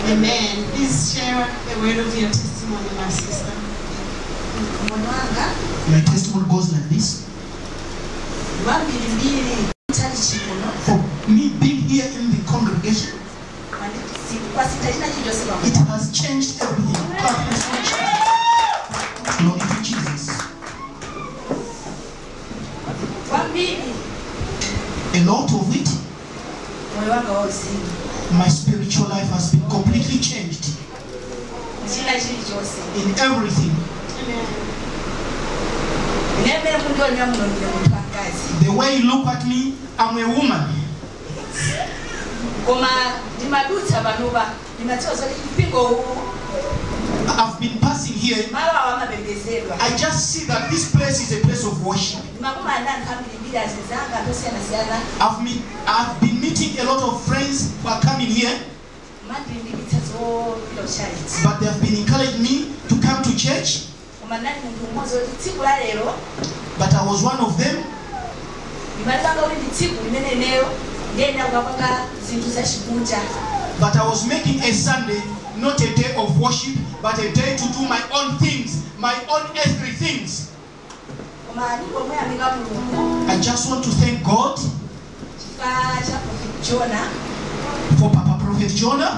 Amen. Please share a word of your testimony, my sister. My testimony goes like this. For me being here in the congregation, it has changed everything. Glory to Jesus. A lot of it, my spiritual life has been completely changed in everything. The way you look at me, I'm a woman. I've been passing here. I just see that this place is a place of worship. I've been meeting a lot of friends who are coming here, but they have been encouraging me to come to church. But I was one of them. But I was making a Sunday not a day of worship, but a day to do my own things, my own earthly things. I just want to thank God for Papa Prophet Jonah.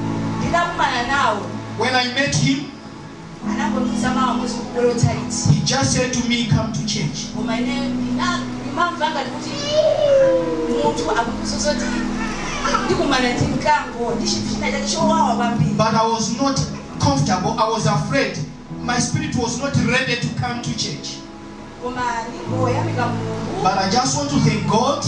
When I met him, he just said to me, come to church. But I was not comfortable. I was afraid. My spirit was not ready to come to church. But I just want to thank God.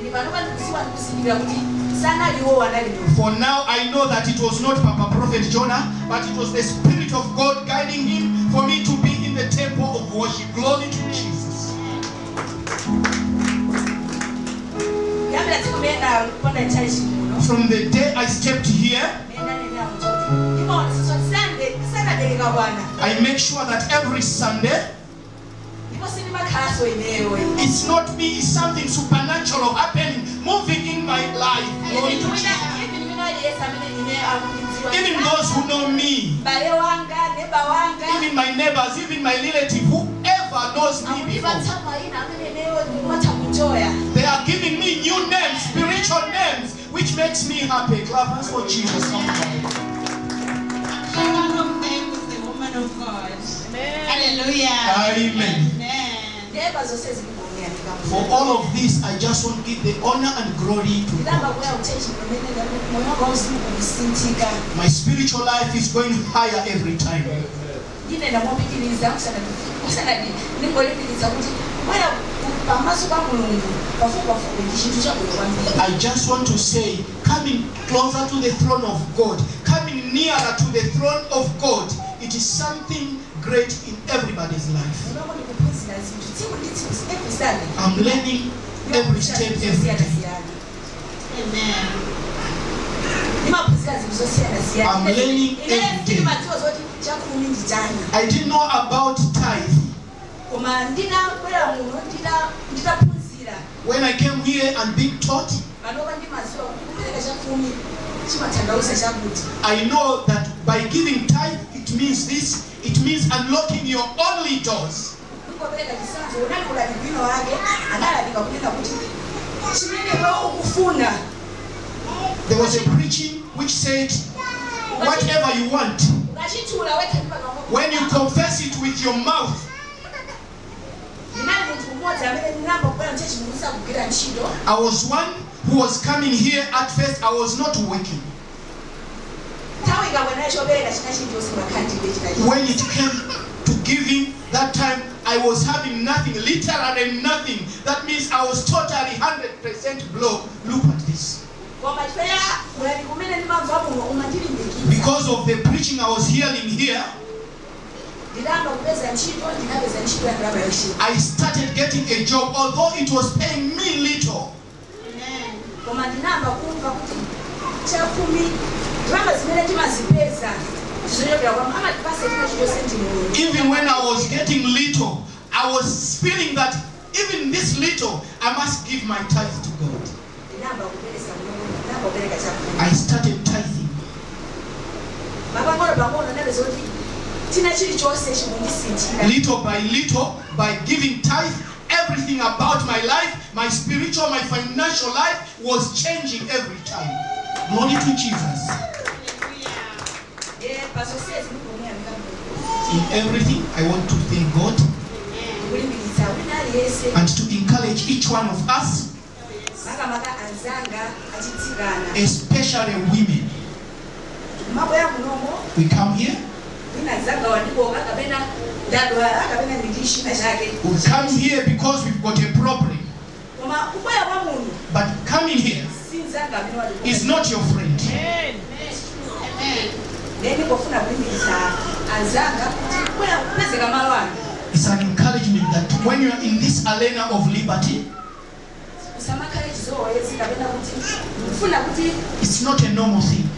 For now I know that it was not Papa Prophet Jonah, but it was the Spirit of God guiding him for me to be in the temple of worship. Glory to Jesus. From the day I stepped here, I make sure that every Sunday, it's not me, it's something supernatural happening, moving in my life. Glory to Jesus. Even those who know me, even my neighbors, even my relative, whoever knows me before, they are giving me new names, spiritual names, which makes me happy. Clap hands for Jesus. Welcome, thanks the woman of God. Hallelujah. Amen. For all of this, I just want to give the honor and glory to God. My spiritual life is going higher every time. I just want to say, coming closer to the throne of God, coming nearer to the throne of God, it is something great in everybody's life. I'm learning every step, every day. Amen. I'm learning every day. I didn't know about tithe. When I came here and being taught, I know that by giving tithe, it means this. It means unlocking your only doors. There was a preaching which said, whatever you want, when you confess it with your mouth, I was one who was coming here. At first I was not working. When it came to giving, that time I was having nothing, literally nothing. That means I was totally 100% broke. Look at this. Because of the preaching I was hearing here, I started getting a job, although it was paying me little. Even when I was getting little, I was feeling that even this little, I must give my tithe to God. I started tithing. Little by little, by giving tithe, everything about my life, my spiritual, my financial life was changing every time. Glory to Jesus. In everything, I want to thank God and to encourage each one of us, especially women. We come here. We come here because we've got a problem. But coming here is not your friend. It's an encouragement that when you are in this arena of liberty, it's not a normal thing.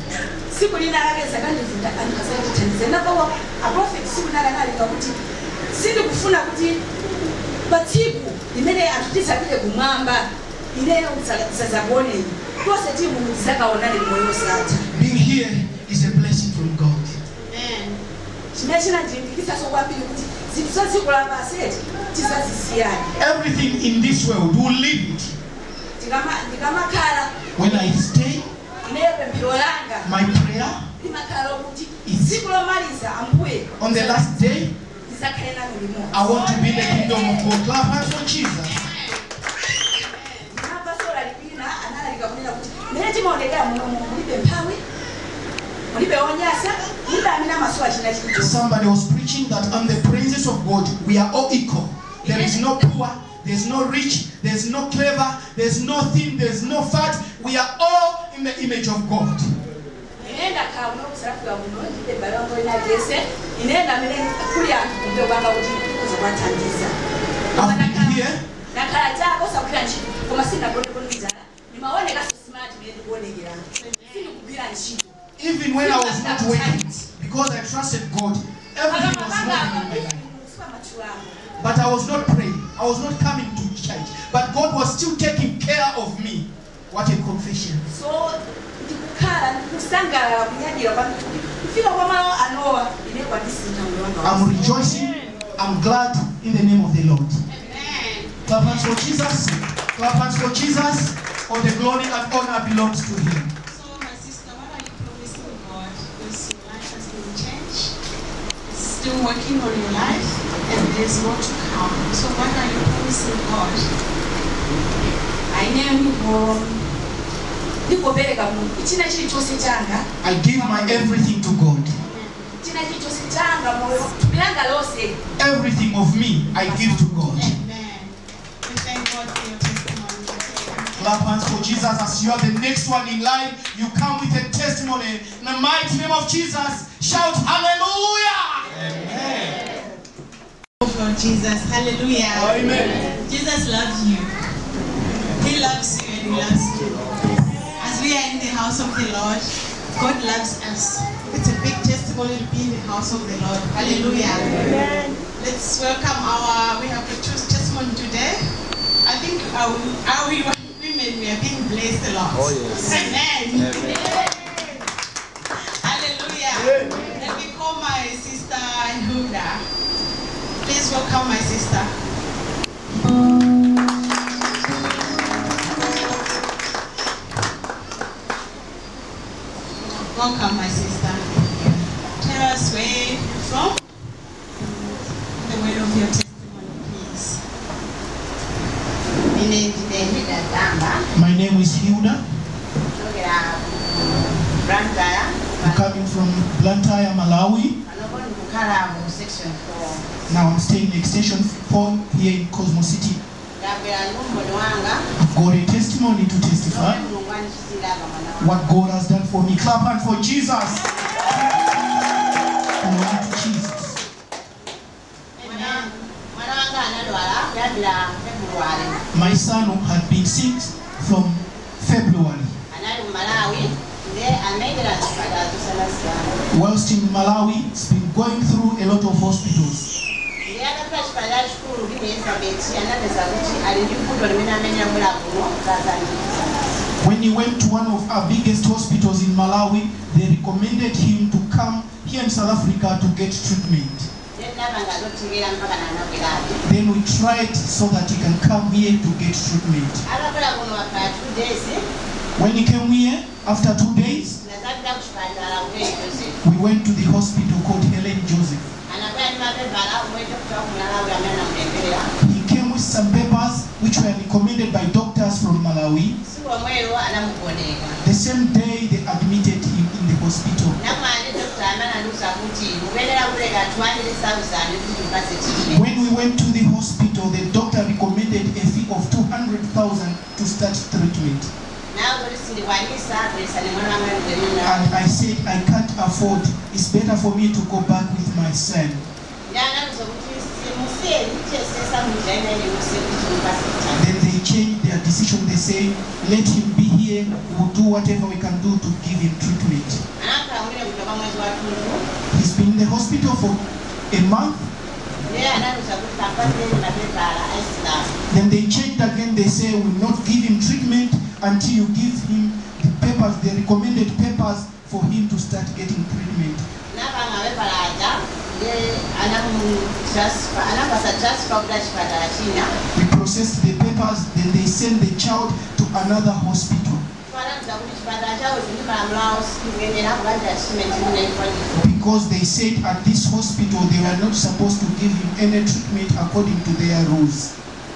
Being here is a blessing from God. Everything in this world will leave it. When I stay, my prayer is on the last day, I want to be in the kingdom of God. Clap hands for Jesus. Somebody was preaching that on the praises of God, we are all equal. There is no poor, there's no rich, there's no clever, there's no thin, there's no fat. We are all in the image of God. I've been here. Even when I was not working, because I trusted God, everything was moving in my life. But I was not praying. I was not coming to church. But God was still taking care of me. What a confession. I'm rejoicing. I'm glad in the name of the Lord. Clap hands for Jesus. Clap hands for Jesus. All the glory and honor belongs to Him. So, my sister, what are you promising God? Because your life has been changed. It's still working on your life, and there's more to come. So, what are you promising God? I give my everything to God. Everything of me, I give to God. Amen. We thank God for your testimony. Clap hands for Jesus as you are the next one in line. You come with a testimony. In the mighty name of Jesus, shout hallelujah. Amen. For Jesus, hallelujah. Amen. Jesus loves you. He loves you and He loves you. As we are in the house of the Lord, God loves us. It's a big testimony to be in the house of the Lord. Hallelujah. Amen. Let's welcome we have a testimony today. I think our women, we are being blessed a lot. Oh, yes. Amen. Amen. Hallelujah. Amen. Let me call my sister Hilda. Please welcome my sister. Welcome, my sister. Tell us where you're from. The word of your testimony, please. My name is Hilda. I'm coming from Blantyre, Malawi. Now I'm staying in Extension 4 here in Cosmo City. I've got a testimony to testify what God has done for me. Clap hand for Jesus. Glory to Jesus. My son had been sick from February. Whilst in Malawi, it's been going through a lot of hospitals. When he went to one of our biggest hospitals in Malawi, they recommended him to come here in South Africa to get treatment. Then we tried so that he can come here to get treatment. When he came here, after 2 days, we went to the hospital called Helen Joseph. He came with some papers which were recommended by doctors from Malawi. The same day they admitted him in the hospital. When we went to the hospital, the doctor recommended a fee of 200,000 to start treatment. And I said, I can't afford. It's better for me to go back with my son. Then they changed their decision. They say, let him be here. We'll do whatever we can do to give him treatment. He's been in the hospital for a month. Then they changed again. They say, we'll not give him treatment until you give him the papers, the recommended papers for him to start getting treatment. We processed the papers, then they sent the child to another hospital. Because they said at this hospital they were not supposed to give him any treatment according to their rules.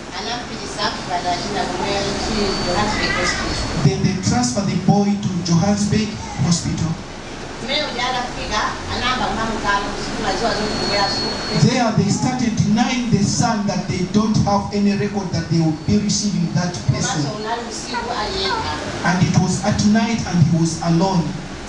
Then they transferred the boy to Johannesburg Hospital. There they started denying the son that they don't have any record that they will be receiving that person. And it was at night and he was alone.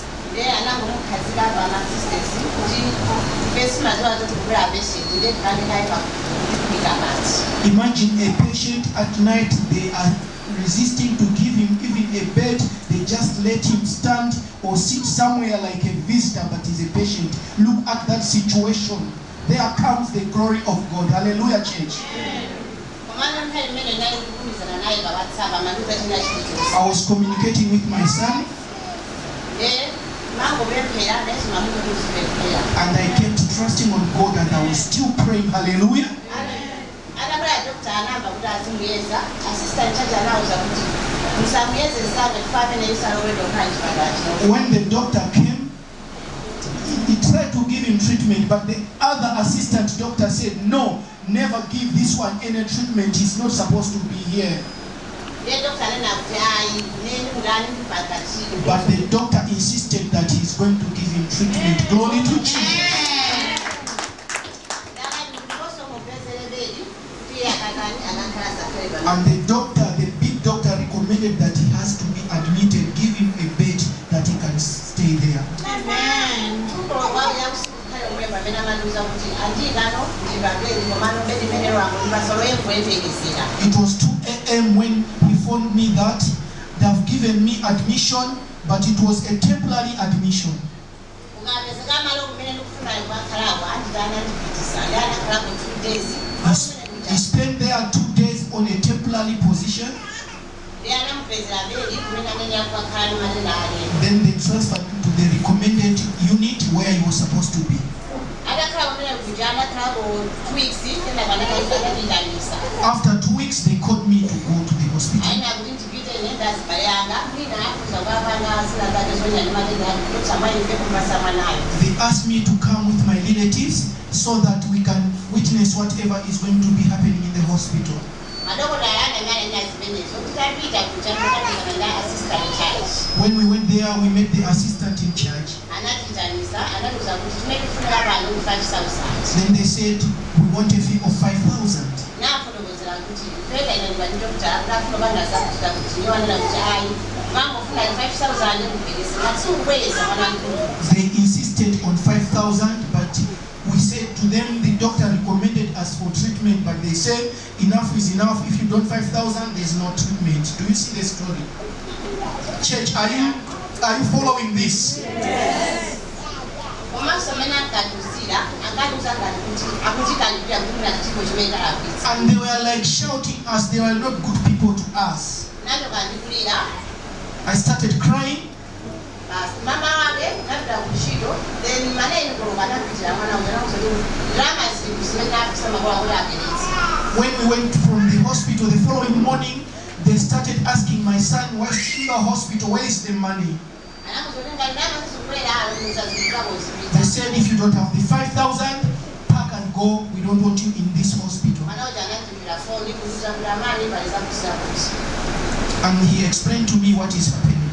Imagine a patient at night, they are resisting to give him even a bed. They just let him stand or sit somewhere like a visitor, but he's a patient. Look at that situation. There comes the glory of God. Hallelujah, church. I was communicating with my son, and I kept trusting on God, and I was still praying. Hallelujah. When the doctor came, he tried to give him treatment, but the other assistant doctor said, no, never give this one any treatment. He's not supposed to be here. But the doctor insisted that he's going to give him treatment. Glory to Jesus. And the doctor, the big doctor, recommended that he has to be admitted, give him a bed that he can stay there. Amen. It was 2 a.m. when he phoned me that they have given me admission, but it was a temporary admission. He spent there 2 days on a temporary position. Then they transferred to the recommended unit where he was supposed to be. After 2 weeks, they called me to go to the hospital. They asked me to come with my relatives so that we can witness whatever is going to be happening in the hospital. When we went there, we met the assistant in charge. Then they said, we want a fee of 5,000. They insisted on 5,000, but we said to them, the doctor recommended us for treatment, but they said, enough is enough. If you don't 5,000, there's no treatment. Do you see the story? Church, are you following this? Yes. And they were like shouting us, they were not good people to us. I started crying. Mama wage nabda kushido then maneno kulokana kuchira mwana ujana kusudi drama zikusema kusema kwa ability. When we went from the hospital the following morning, they started asking my son, why is in the hospital, where is the money? They said, if you don't have the 5,000, pack and go, we don't want you in this hospital. And he explained to me what is happening.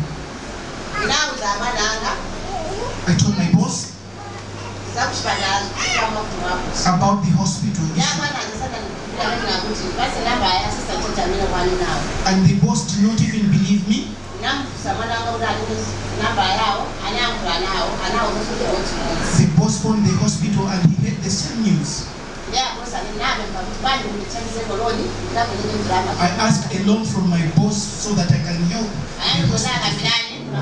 I told my boss about the hospital issue. And the boss did not even believe me. The boss phoned the hospital and he heard the same news. I asked a loan from my boss so that I can help the hospital.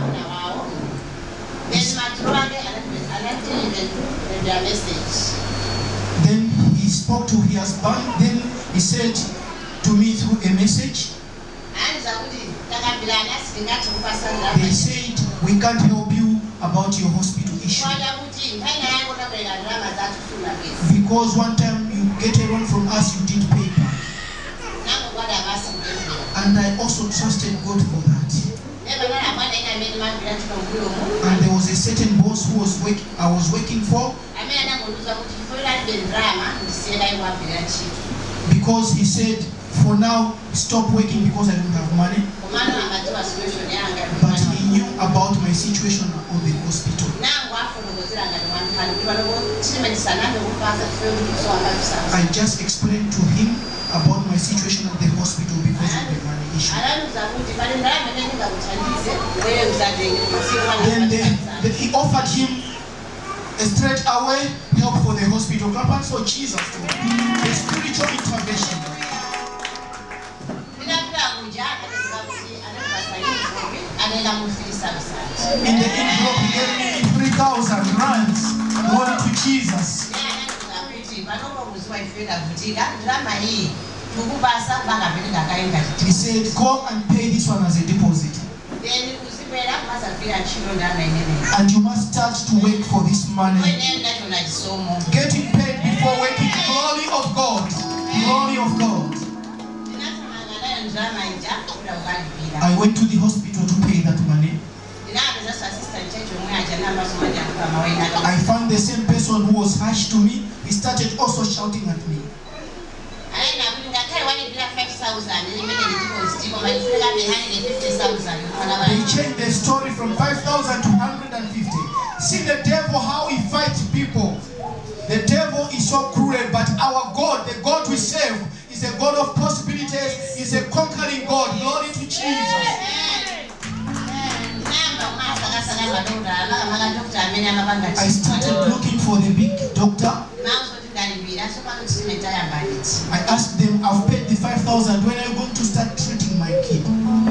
Then he spoke to his husband. Then he said to me through a message, they said, we can't help you about your hospital issue. Because one time you get a loan from us, you did pay back. And I also trusted God for that. And there was a certain boss who was I was working for. Because he said, for now, stop working because I don't have money. But he knew about my situation at the hospital. I just explained to him about my situation at the hospital because of the money issue. Then he offered him a straight away help for the hospital. Clap for Jesus. The spiritual intervention. In the envelope, he gave me 3,000 rands. Glory to Jesus. He said, go and pay this one as a deposit. And you must start to wait for this money. Getting paid before waiting. Glory of God. Glory of God. I went to the hospital to pay that money. I found the same person who was harsh to me. He started also shouting at me. They changed the story from 5,000 to 150. See the devil, how he fights people. The devil is so cruel, but our God, the God we serve, is a God of possibilities, is a conquering God. Glory to Jesus. I started looking for the big doctor. I asked them, I've paid the 5,000. When are you going to start treating my kid?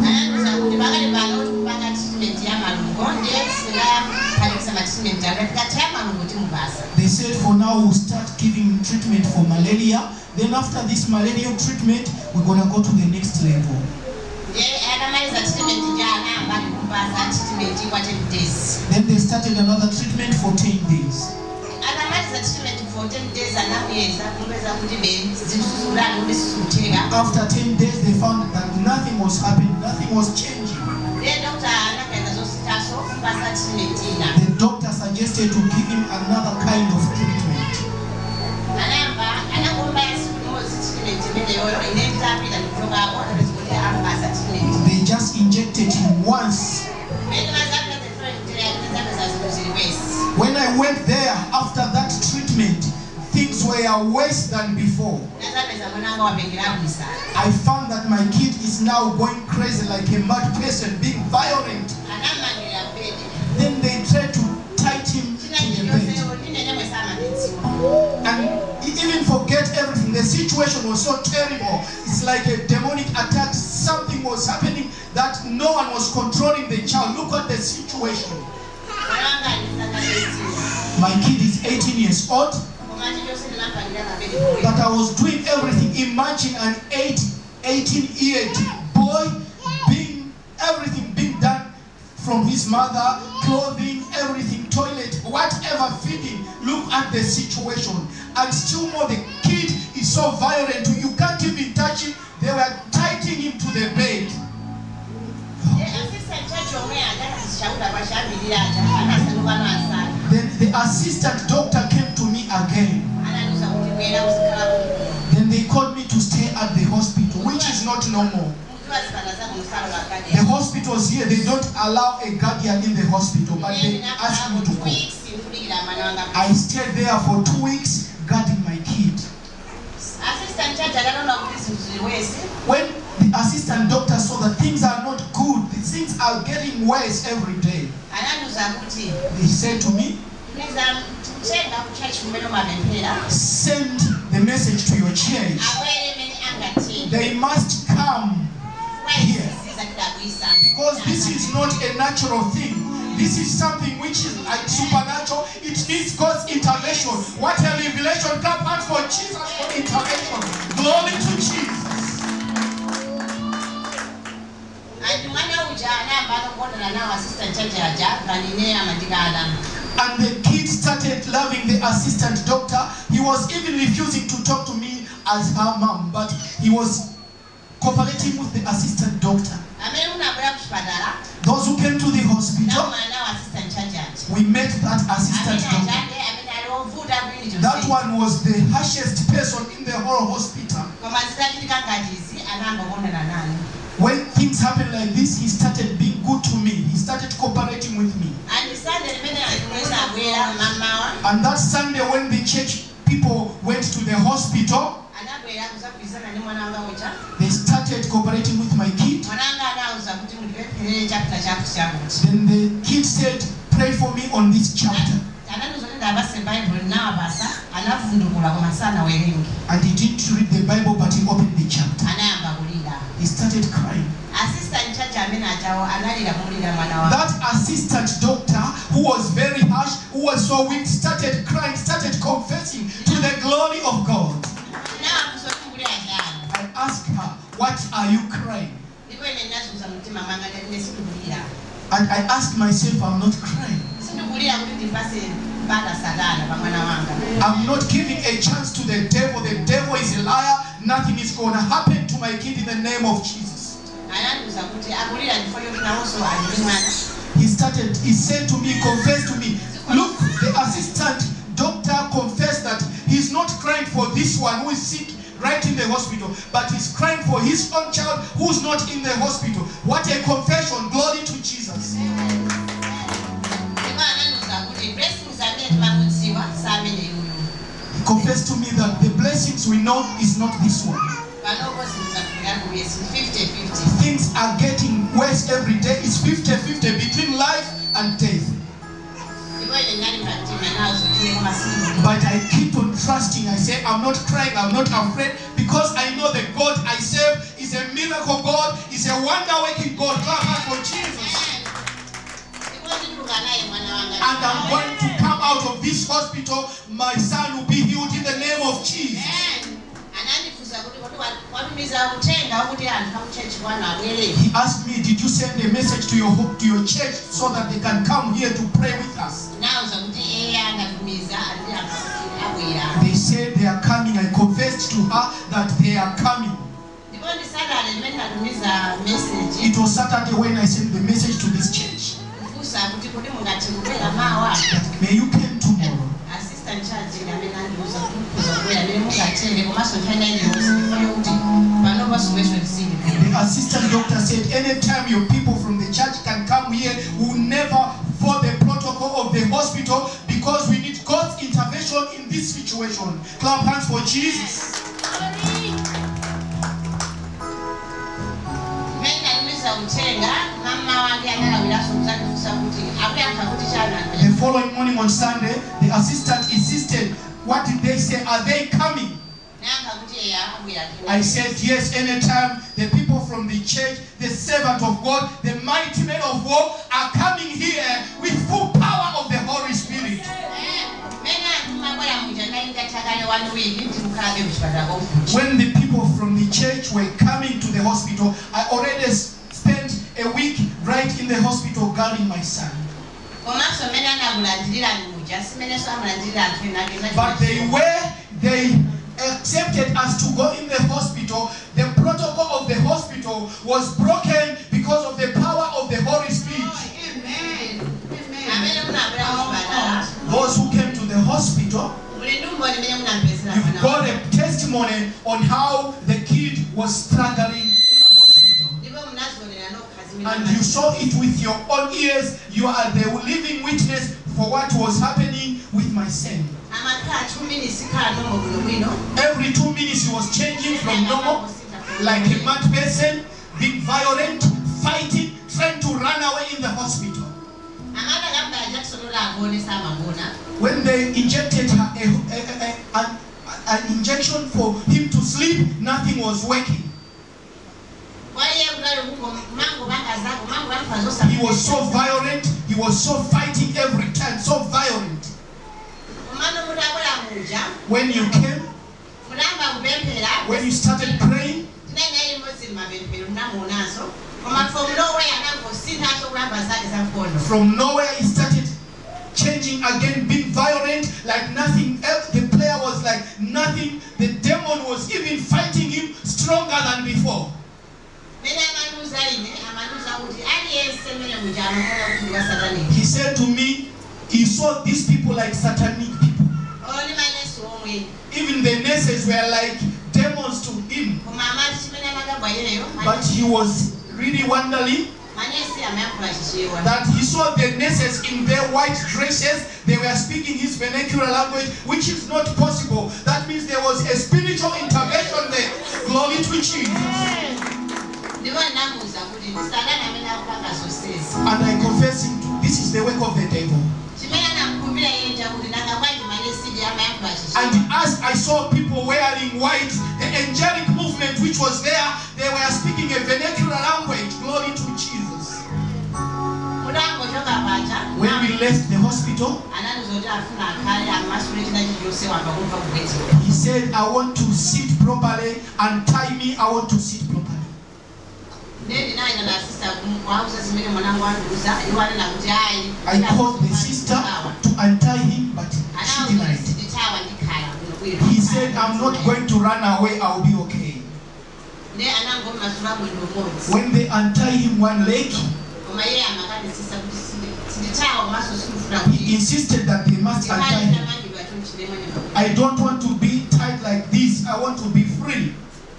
They said, for now we'll start giving treatment for malaria. Then after this malaria treatment, we're going to go to the next level. Then they started another treatment for 10 days. After 10 days, they found that nothing was happening, nothing was changing. The doctor suggested to give him another kind of treatment. They just injected him once. When I went there after that treatment, things were worse than before. I found that my kid is now going crazy like a mad person, being violent. Then they tried to tie him to the bed. And he even forget everything. The situation was so terrible. It's like a demonic attack. Something was happening that no one was controlling the child. Look at the situation. My kid is 18 years old. But I was doing everything. Imagine an 18-year-old boy being everything being done from his mother, clothing, everything, toilet, whatever, feeding. Look at the situation. And still more, the kid is so violent. You can't even touch him. They were tightening him to the bed. Then the assistant doctor came to me again. Then they called me to stay at the hospital, which is not normal. The hospitals here, they don't allow a guardian in the hospital, but they asked me to go. I stayed there for 2 weeks guarding my kid. When the assistant doctor saw that things are not good, the things are getting worse every day, he said to me, send the message to your church. They must come here. Because this is not a natural thing. This is something which is like supernatural. It needs God's intervention. What a revelation. Clap hands for Jesus for intervention. Glory to Jesus. And the kid started loving the assistant doctor. He was even refusing to talk to me as her mom, but he was cooperating with the assistant doctor. Those who came to the hospital, we met that assistant doctor. That one was the harshest person in the whole hospital. When things happen like this, he started being good to me. He started cooperating with me. And that Sunday when the church people went to the hospital, they started cooperating with my kid. Then the kid said, pray for me on this chapter. And he didn't read the Bible, but he opened the chapter. He started crying. That assistant doctor, who was very harsh, who was so weak, started crying, started confessing to the glory of God. I asked her, what are you crying? And I asked myself, I'm not crying. I'm not giving a chance to the devil. The devil is a liar. Nothing is going to happen to my kid in the name of Jesus. He said to me, confessed to me, look, the assistant doctor confessed that he's not crying for this one who is sick right in the hospital, but he's crying for his own child who's not in the hospital. What a confession. Glory to Jesus. He confessed to me that the blessings we know is not this one. Things are getting worse every day. It's 50-50 between life and death. But I keep on trusting. I say, I'm not crying, I'm not afraid, because I know the God I serve is a miracle God, is a wonder-working God. Clap hands for Jesus. And I'm going to come out of this hospital. My son will be healed in the name of Jesus. He asked me, did you send a message to your church so that they can come here to pray with us? They said they are coming. I confessed to her that they are coming. It was Saturday when I sent the message to this church. May you come tomorrow. The assistant doctor said, anytime your people from the church can come here, we'll never follow the protocol of the hospital, because we need God's intervention in this situation. Clap hands for Jesus. The following morning on Sunday, the assistant insisted, what did they say? Are they coming? I said, yes, anytime the people from the church, the servant of God, the mighty men of war are coming here with full power of the Holy Spirit. When the people from the church were coming to the hospital, I already spent a week right in the hospital guarding my son. But they accepted us to go in the hospital. The protocol of the hospital was broken because of the power of the Holy Spirit. Those who came to the hospital, you've got a testimony on how the kid was struggling in the hospital. And you saw it with your own ears. You are the living witness for what was happening with my son. Every 2 minutes he was changing from normal, like a mad person, being violent, fighting, trying to run away in the hospital. When they injected her an injection for him to sleep, nothing was working. He was so violent, he was so fighting every time, so violent. When you came, when you started praying, from nowhere he started changing again, being violent like nothing else. The player was like nothing. The demon was even fighting him stronger than before. He said to me, he saw these people like satanic people. Even the nurses were like demons to him. But he was really wondering that he saw the nurses in their white dresses. They were speaking his vernacular language, which is not possible. That means there was a spiritual intervention there. Glory to Jesus. And I confess him, this is the work of the devil. And as I saw people wearing white, the angelic movement which was there, they were speaking a vernacular language. Glory to Jesus. When we left the hospital, he said, I want to sit properly, and tie me, I want to sit properly. I called the sister to untie him, but she denied. He said, I'm not going to run away, I'll be okay. When they untie him one leg, he insisted that they must untie him. I don't want to be tied like this, I want to be free.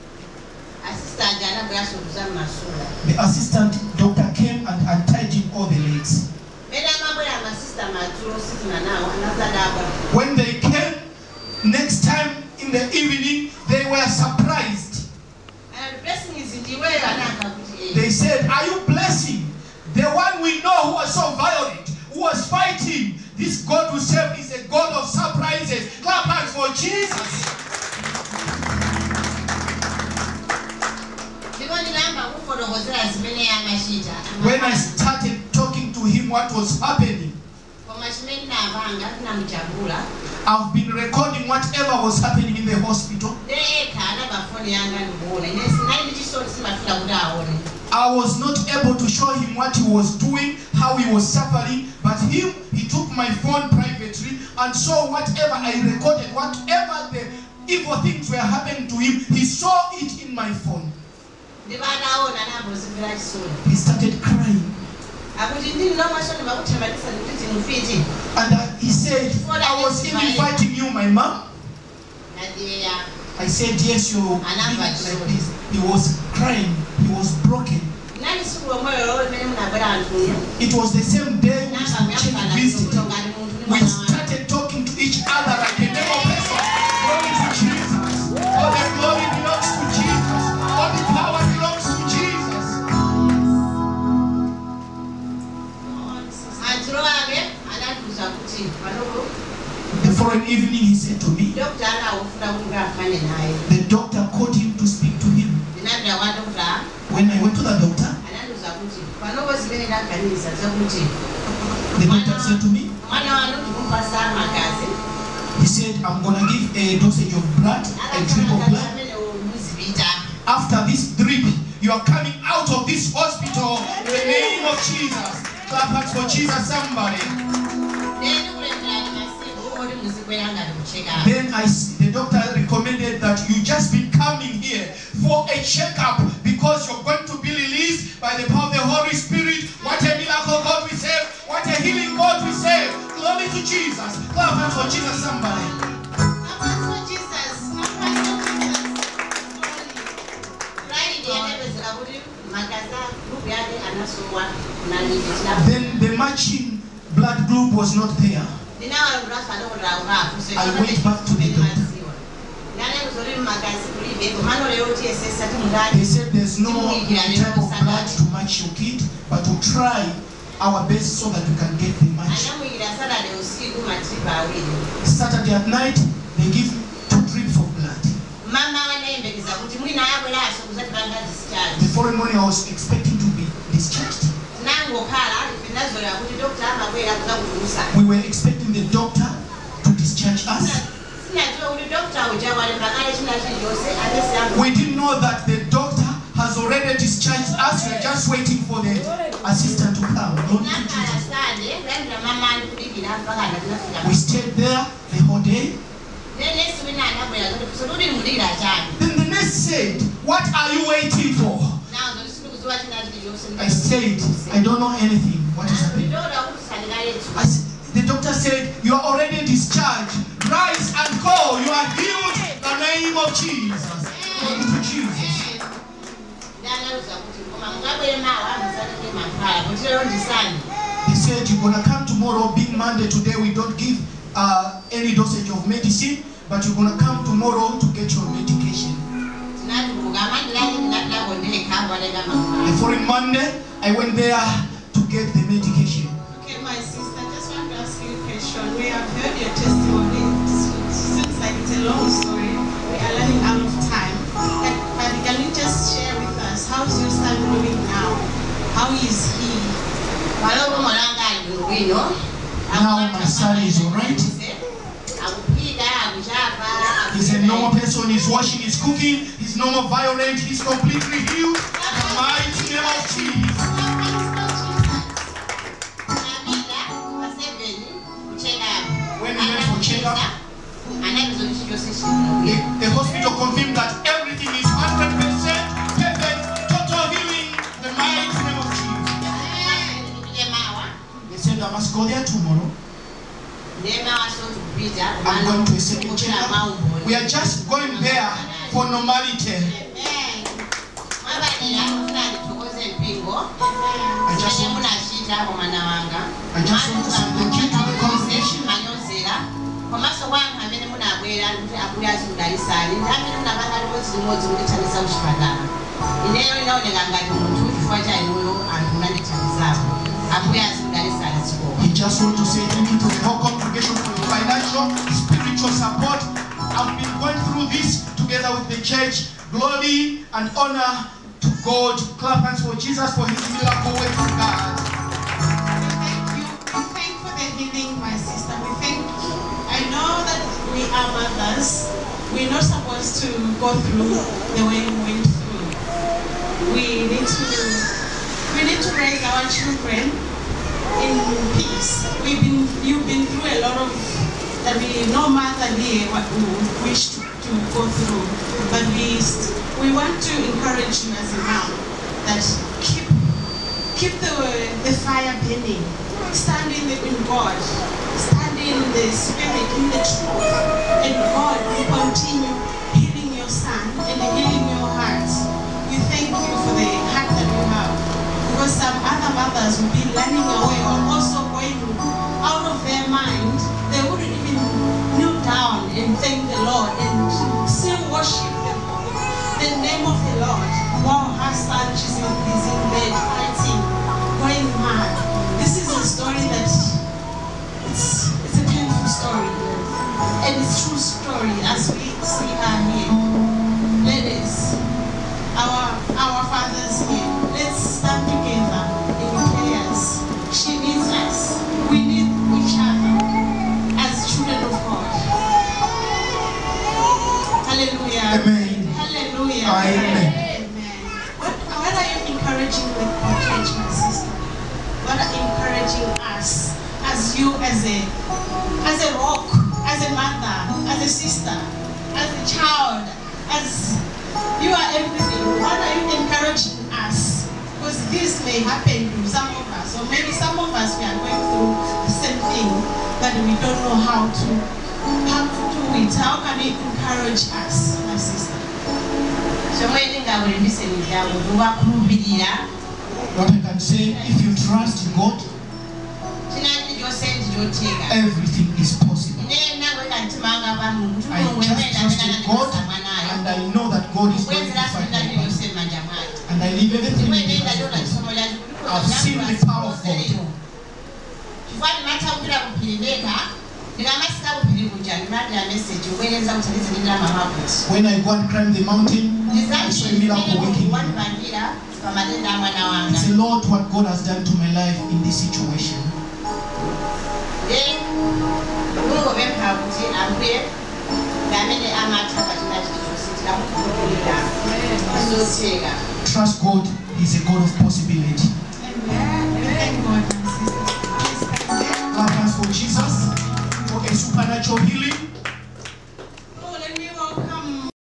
The assistant doctor came and untied him all the legs. When they came next time in the evening, they were surprised. They said, are you blessing the one we know who was so violent, who was fighting? This God who serve is a God of surprises. Clap hands for Jesus. When I started talking to him what was happening, I've been recording whatever was happening in the hospital. I was not able to show him what he was doing, how he was suffering, but he took my phone privately and saw whatever I recorded, whatever the evil things were happening to him, he saw it in my phone. He started crying. And he said, I was even fighting you, my mom. I said, yes, you're like this. He was crying. He was broken. It was the same day which we checked visited. We started talking to each other like a neighbor person. Glory to Jesus. All the glory belongs to Jesus. All the power belongs to Jesus. The following evening he said to me, the doctor called him to speak to him. When I went to the doctor, the doctor said to me, he said, I'm going to give a dosage of blood, a drip of blood. After this drip, You are coming out of this hospital in the name of Jesus. Clap hands for Jesus, somebody. Then the doctor recommended that you just be coming here for a checkup because you're going to be released by the power of the Holy Spirit. What a miracle God we serve. What a healing God we serve. Glory to Jesus. Clap hands for Jesus, somebody. Then the matching blood group was not there. I went back to the doctor. They said there's no type of blood to match your kid, but we'll try our best so that we can get the match. Saturday at night, they give 2 drips of blood. The following morning, I was expecting to be discharged. We were expecting the doctor to discharge us. We didn't know that the doctor has already discharged us. We're just waiting for the assistant to come. We stayed there the whole day. Then the nurse said, "What are you waiting for?" I said, "I don't know anything. What is happening?" The doctor said, "You are already discharged. Rise and go. You are healed in the name of Jesus." Glory to Jesus. He said, "You're going to come tomorrow, being Monday. Today we don't give any dosage of medicine, but you're going to come tomorrow to get your medication." The following Monday, I went there to get the medication. Okay, my sister, I just want to ask you a question. We have heard your testimony. It seems like it's a long story. We are running out of time. But can you just share with us, how's your son doing now? How is he? Now my son is alright. He's a normal person. He's washing, he's cooking, he's no more violent, he's completely healed. In the mighty name of Jesus. When we went for checkup, the hospital confirmed that everything is 100% perfect, total healing. In the mighty name of Jesus. They said I must go there tomorrow. I'm going to a second checkup. We are just going there for normality. I just want to say thank you to the congregation. We just want to say thank you to the whole congregation for your financial, spiritual support. I've been going through this together with the church. Glory and honor to God. Clap hands for Jesus for his miracle work of God. We thank for the healing, my sister. We thank you. I know that we are mothers. We're not supposed to go through the way we went through. We need to raise our children in peace. You've been through a lot of that no mother here would wish to go through. But we want to encourage you as a mom that keep the fire burning. Stand in God. Stand in the Spirit, in the truth. And God will continue healing your son and healing your heart. We thank you for the heart that you have. Because some other mothers will be running away or also going out of their mind. They wouldn't even kneel down and thank the Lord and still worship the name of the Lord. While her son is in bed fighting, going mad. This is a story that it's a painful story. And it's true story as we see her here. Ladies, our fathers here, let's stand together in prayers. She needs us. We need each other as children of God. everything. What are you encouraging us? Because this may happen to some of us, or maybe some of us we are going through the same thing, but we don't know how to do it. How can you encourage us, my sister? What I can say, if you trust in God, everything is possible. I just trust in God, and I know that God is going to fight my battle. And I leave everything in the hands of God. I've seen the power of God. When I go and climb the mountain, I saw a miracle working. It's a lot what God has done to my life in this situation. Trust God, He's a God of possibility. Clap hands for Jesus for a supernatural healing.